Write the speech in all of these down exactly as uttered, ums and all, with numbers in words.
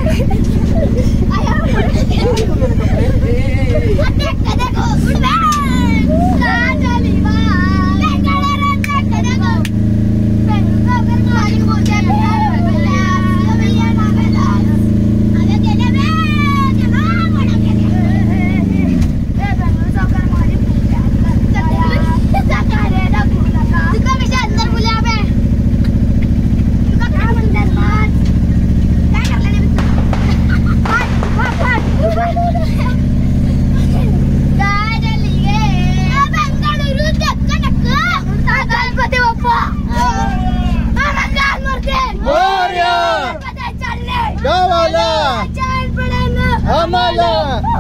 आम्हाला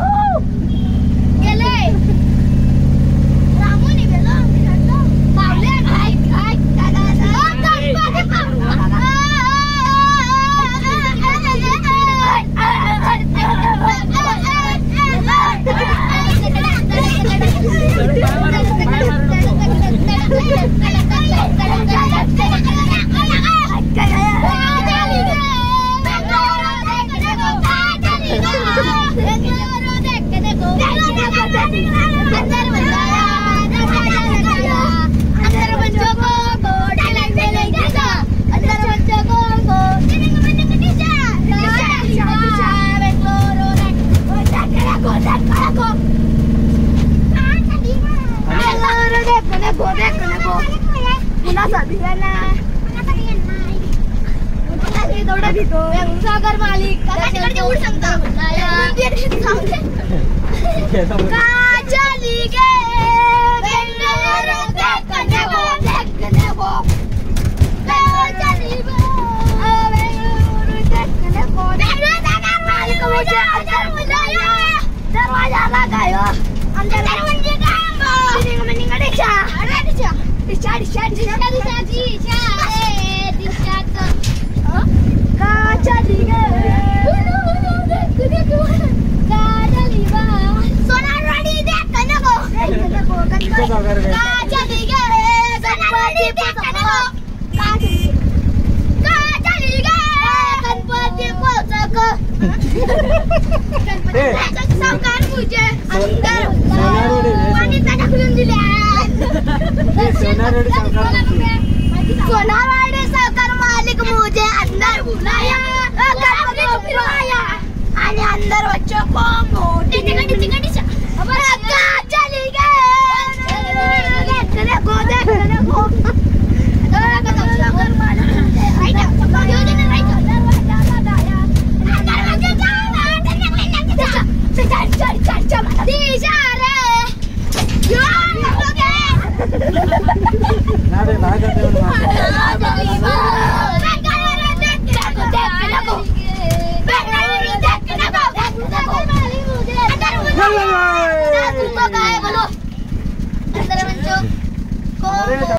गेले रामूनी गेलो पावले काय काय सागर मालिक उड सांगता चली गे बेंगळुरू देखने वो देखने वो चली गो बेंगळुरू देखने वो सागर मालिक मुझे अंदर बुलाया दरवाजा लगायो अंदर म्हणजे काय सिंग मनिंग डिशा अरे डिशा डिशा डिशा डिशा डिशा डिशा ए डिशा तो का चली गे देखने वो का चली बा सोनारवाडी देखने वो देखने वो का चली गे सोनारवाडी देखने वो का चली का चली गे गणपती पोचक गणपती सावकार पूजे अंदर पाणी टाकून दिल्या सोनारवाडी सोनारवाडी सावकार मालिक मुझे अंदर बुलाया गणपती बुलाया आणि अंदर बच्चों को मोटी टिकटी टिकटी अब का चली गए देखने को देखने को सावकार मालिक राइट योजना राइट दरवाजा लगाया दरवाजा जाना चल चल चल चल दिशा रे यो लोगे ना रे भाग जाते हो ना